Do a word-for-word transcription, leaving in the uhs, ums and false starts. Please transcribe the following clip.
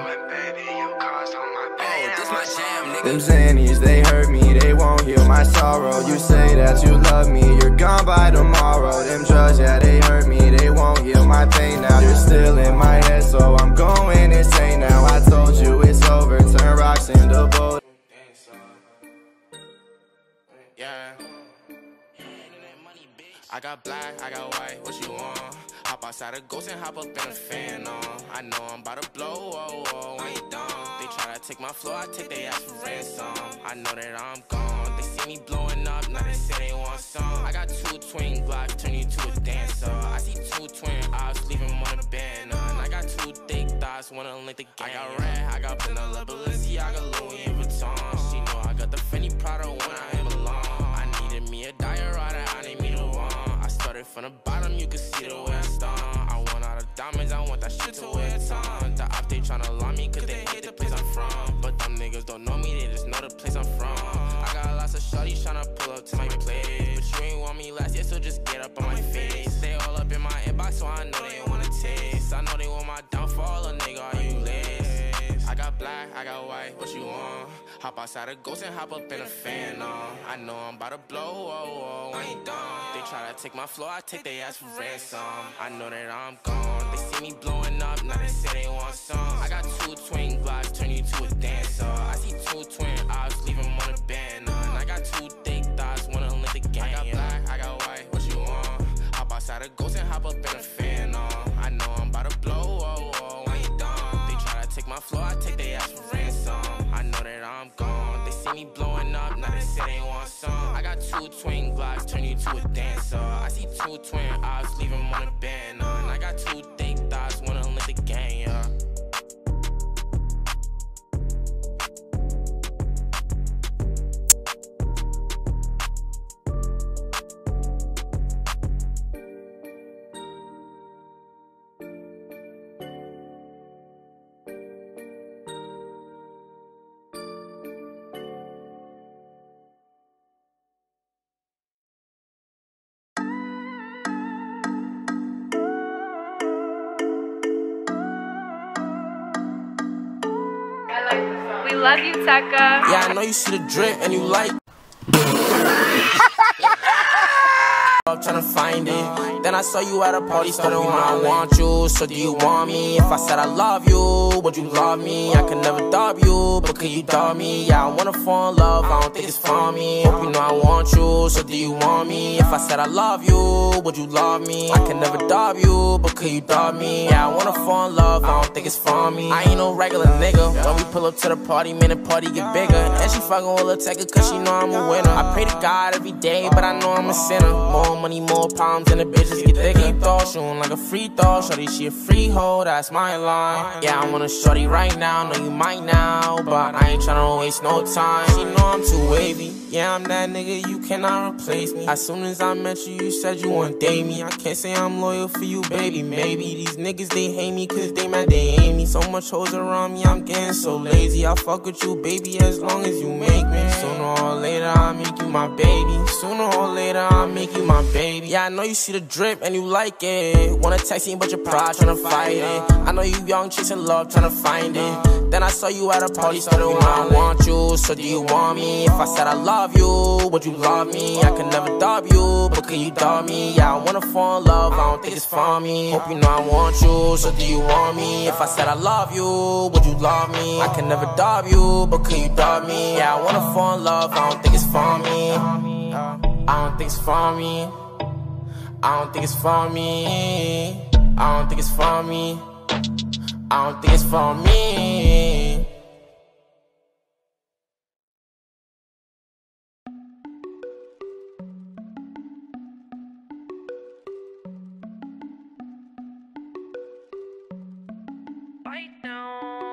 Them Xannies, they hurt me, they won't heal my sorrow. You say that you love me, you're gone by tomorrow. Them drugs, yeah, they hurt me, they won't heal my pain now. You're still in my head, so I'm going insane now. I told you it's over, turn rocks into boat. Yeah. I got black, I got white, what you want? Hop outside a ghost and hop up in a fan on. I know I'm about to blow, oh, oh, I ain't dumb. They try to take my flow, I take they ass for ransom. I know that I'm gone, they see me blowing up, now they say they want some. I got two twin glocks, turn you to a dancer. I see two twin eyes, leave them on a banner. And I got two thick thighs, wanna link the game. I got red, I got vanilla, Balenciaga, Louis Vuitton. She know I got the Fendi Prada when I am alone. I needed me a diorata, I need me to one. Started from the bottom, you can see the way I start. I want all the diamonds, I want that shit to wear a ton. The op, they tryna lie me, cause they hate the place I'm from. But them niggas don't know me, they just know the place I'm from. I got lots of shorties tryna pull up to my place. But you ain't want me last year, so just get up on my face. They all up in my inbox, so I know they wanna taste. I know they want my downfall, a nigga, are you lace? I got black, I got white, what you want? Hop outside a ghost and hop up in a fan on. I know I'm about to blow, oh, oh, I ain't dumb. They try to take my flow, I take they ass for ransom. I know that I'm gone, they see me blowing up, now they say they want some. I got two twin glocks, turn you to a dancer. I see two twin eyes, leave them on a banner. And I got two thick thighs, wanna link the game. I got black, I got white, what you want? Hop outside a ghost and hop up in a fan on. I know I'm about to blow, oh, oh, I ain't dumb. They try to take my flow, I take they ass for ransom. I know that I'm gone, they see me blowing up, now they say they want some. I got two twin glocks, turn you to a dancer. I see two twin eyes, leave them on a banner. And I got two thick thighs, wanna link the game, yeah. We love you, Tekka. Yeah, I know you see the drip and you like I'm trying to find it. Then I saw you at a party, started you know I want you. So do you want me? If I said I love you, would you love me? I could never dub you, but could you dub me? Yeah, I wanna fall in love, I don't think it's for me. Hope you know I want you, so do you want me? If I said I love you, would you love me? I could never dub you, but could you dub me? Yeah, I wanna fall in love, I don't think it's for me. I ain't no regular nigga. When we pull up to the party, man, the party get bigger. And she fucking with Lil Tekka, cause she know I'm a winner. I pray to God every day, but I know I'm a sinner. More money, more problems, and the bitches get thicker. Keep throw, shooting like a free throw. Shorty, she a freehold, that's my line. Yeah, I want a shorty right now, know you might now, but I ain't tryna waste no time. She know I'm too wavy. Yeah, I'm that nigga, you cannot replace me. As soon as I met you, you said you want date me. I can't say I'm loyal for you, baby. Maybe these niggas, they hate me cause they mad they hate me. So much hoes around me, I'm getting so lazy. I fuck with you, baby, as long as you make me. Sooner or later, I'll make you my baby. Sooner or later, I'll make you my baby. Yeah, I know you see the drip and you like it. Wanna text me, but your pride tryna fight it. I know you young, chasing love, tryna find it. Then I saw you at a party, started you know I want you, so do you want me? If I said I love you, would you love me? I could never dub you, but could you dub me? Yeah, I wanna fall in love, I don't think it's for me. Hope you know I want you, so do you want me? If I said I love you, would you love me? I could never dub you, but could you dub me? Yeah, I wanna fall in love, I don't think it's for me. I don't think it's for me. I don't think it's for me. I don't think it's for me. I don't think it's for me. Bye now.